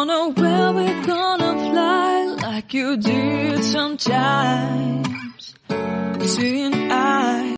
Don't know where we're gonna fly like you did sometimes. Seeing